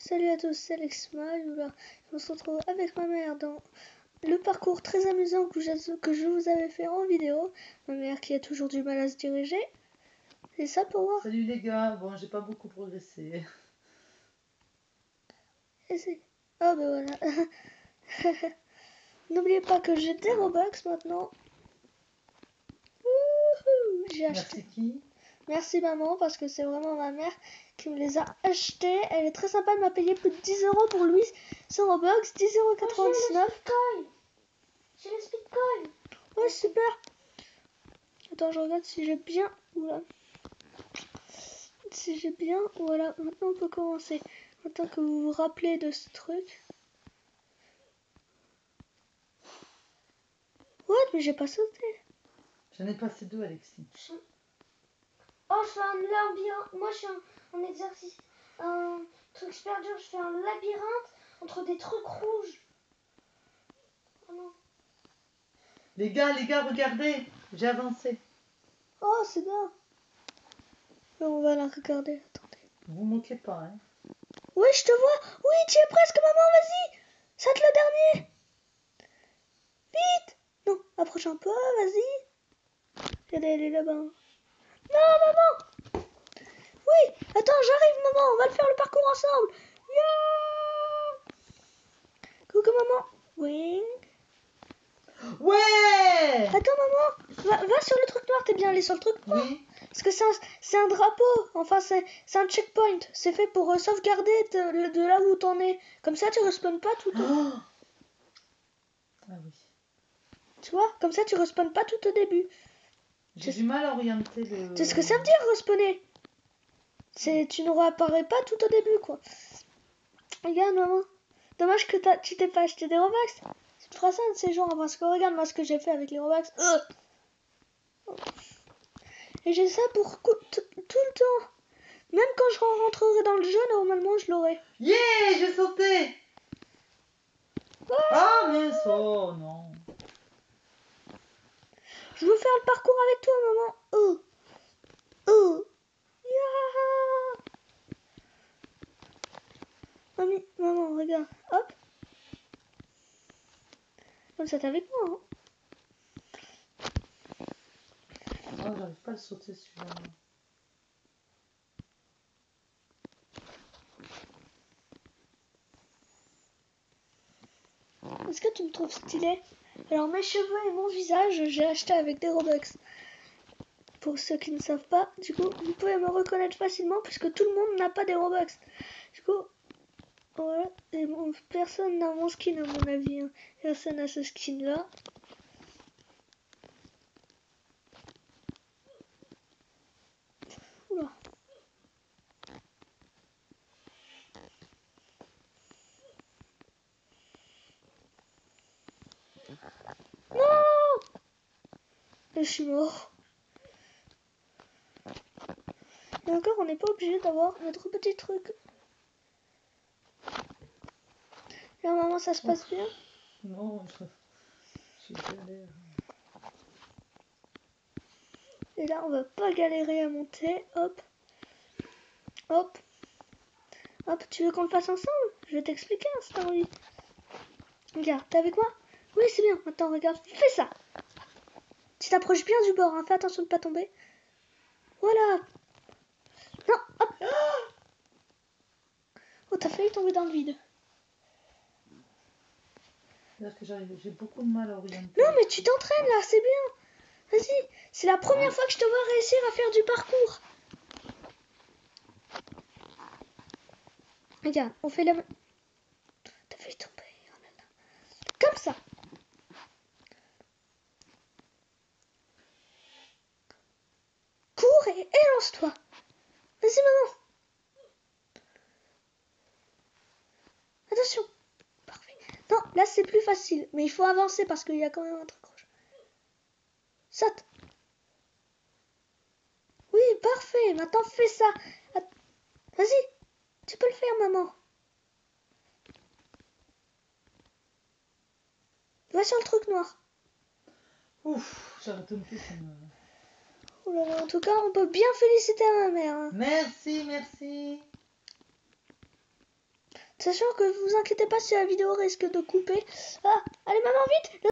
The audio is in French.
Salut à tous, c'est Alexma. On se retrouve avec ma mère dans le parcours très amusant que je vous avais fait en vidéo. Ma mère qui a toujours du mal à se diriger. C'est ça pour voir. Salut les gars, bon j'ai pas beaucoup progressé. Oh ben voilà. N'oubliez pas que j'ai des Robux maintenant. J'ai acheté. Merci qui? Merci maman parce que c'est vraiment ma mère qui me les a achetés. Elle est très sympa, elle m'a payé plus de 10 € pour lui. Son Robux, 10,99 €. J'ai les speedcoins. Ouais, super. Attends, je regarde si j'ai bien. Oula. Si j'ai bien. Voilà, maintenant on peut commencer. Maintenant que vous vous rappelez de ce truc. What? Mais j'ai pas sauté. J'en ai passé 2, Alexis. Oh, je fais un labyrinthe. Moi, je fais un exercice. Un truc super dur. Je fais un labyrinthe entre des trucs rouges. Oh non. Les gars, regardez, j'ai avancé. Oh, c'est bien. On va la regarder. Attendez. Vous moquez pas, hein. Oui, je te vois. Oui, tu es presque, maman, vas-y. Saute le dernier. Vite. Non, approche un peu, vas-y. Regardez, elle est là-bas. Non, maman. Oui, attends, j'arrive, maman. On va le faire le parcours ensemble. Yeah. Coucou, maman. Wing. Ouais. Attends, maman. Va sur le truc noir. T'es bien allé sur le truc noir? Oui. Parce que c'est un drapeau. Enfin, c'est un checkpoint. C'est fait pour sauvegarder de là où t'en es. Comme ça, tu respawns pas tout. Oh. Ah oui. Tu vois? Comme ça, tu respawns pas tout au début. J'ai du mal à orienter le... C'est ce que ça veut dire, respawner. Tu ne réapparais pas tout au début, quoi. Regarde, maman. Dommage que tu t'es pas acheté des Robux. Tu feras ça de ces jours, parce que regarde moi ce que j'ai fait avec les Robux. Et j'ai ça pour tout le temps. Même quand je rentrerai dans le jeu, normalement, je l'aurai. Yeah, j'ai sauté. Ah, mais oh non. Je veux faire le parcours avec toi, maman. Oh. Yeah. Mamie, maman, regarde. Hop. Comme ça, t'es avec moi, hein. Oh, j'arrive pas à le sauter celui-là. Est-ce que tu me trouves stylé? Alors mes cheveux et mon visage, j'ai acheté avec des Robux. Pour ceux qui ne savent pas, du coup, vous pouvez me reconnaître facilement puisque tout le monde n'a pas des Robux. Du coup, voilà. Et bon, personne n'a mon skin à mon avis. Hein. Personne n'a ce skin là. Oula. Non! Je suis mort. Et encore, on n'est pas obligé d'avoir notre petit truc. Et maman, ça se passe bien? Non, je galère. Et là, on va pas galérer à monter. Hop. Hop. Hop, tu veux qu'on le fasse ensemble? Je vais t'expliquer, hein, c'est envie. Regarde, t'es avec moi? Oui, c'est bien. Attends, regarde, fais ça. Tu t'approches bien du bord, hein. Fais attention de ne pas tomber. Voilà. Non, hop. Oh, t'as failli tomber dans le vide. C'est-à-dire que j'ai beaucoup de mal à orienter. Non, mais tu t'entraînes là, c'est bien. Vas-y, c'est la première fois que je te vois réussir à faire du parcours. Regarde, on fait la... T'as failli tomber. Oh là là. Comme ça. Cours et lance-toi. Vas-y, maman. Attention. Parfait. Non, là c'est plus facile. Mais il faut avancer parce qu'il y a quand même un truc rouge. Saute. Oui, parfait. Maintenant fais ça. Vas-y. Tu peux le faire, maman. Va sur le truc noir. Ouf, j'arrête de me faire. Oh là là, en tout cas, on peut bien féliciter ma mère. Hein. Merci, merci. Sachant que vous inquiétez pas si la vidéo risque de couper. Ah, allez maman, vite!